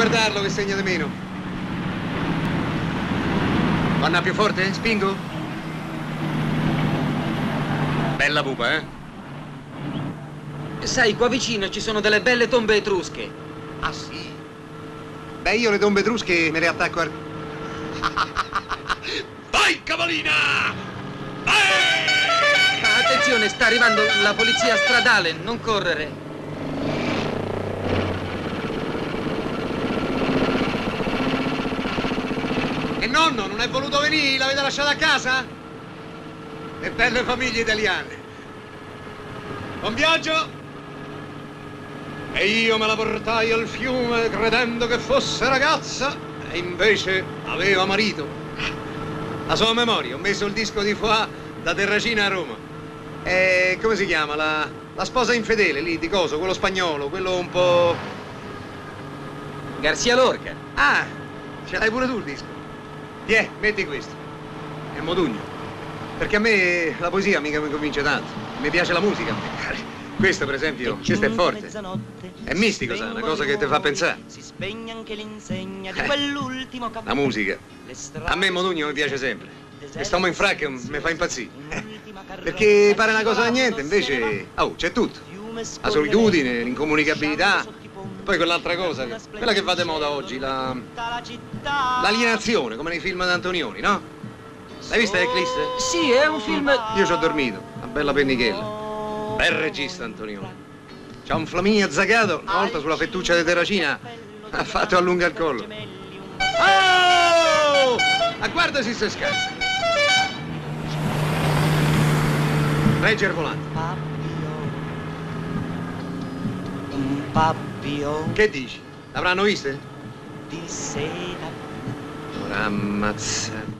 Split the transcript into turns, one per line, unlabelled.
guardarlo che segna di meno. Vanna più forte? Spingo? Bella pupa, eh?
Sai, qua vicino ci sono delle belle tombe etrusche.
Ah, sì? Beh, io le tombe etrusche me le attacco a... Vai, cavalina! Vai!
Attenzione, sta arrivando la polizia stradale, non correre.
E nonno non è voluto venire? L'avete lasciata a casa? Le belle famiglie italiane. Buon viaggio! E io me la portai al fiume credendo che fosse ragazza e invece aveva marito. La sua memoria, ho messo il disco di Foà da Terracina a Roma. E come si chiama? La sposa infedele lì di coso, quello spagnolo, quello un po'...
Garcia Lorca.
Ah, ce l'hai pure tu il disco. Tiè, metti questo. È Modugno. Perché a me la poesia mica mi convince tanto. Mi piace la musica. Questo, per esempio, questo è forte. È mistico, sa, una cosa che ti fa pensare. La musica. A me Modugno mi piace sempre. E stiamo in fracca mi fa impazzire. Perché pare una cosa da niente, invece... Oh, c'è tutto. La solitudine, l'incomunicabilità. Poi quell'altra cosa, quella che va di moda oggi, l'alienazione, come nei film di Antonioni, no? L'hai vista Eclisse?
Sì, è un film...
Io ci ho dormito, una bella pennichella. Bel regista Antonioni. C'ha un flaminio azzagato, una volta sulla fettuccia di Terracina ha fatto allunga il collo. Oh! Ma guarda se si scalza. Regge il volante.
Un papillon
Che dici? L'avranno viste?
di sera.
Ora ammazza.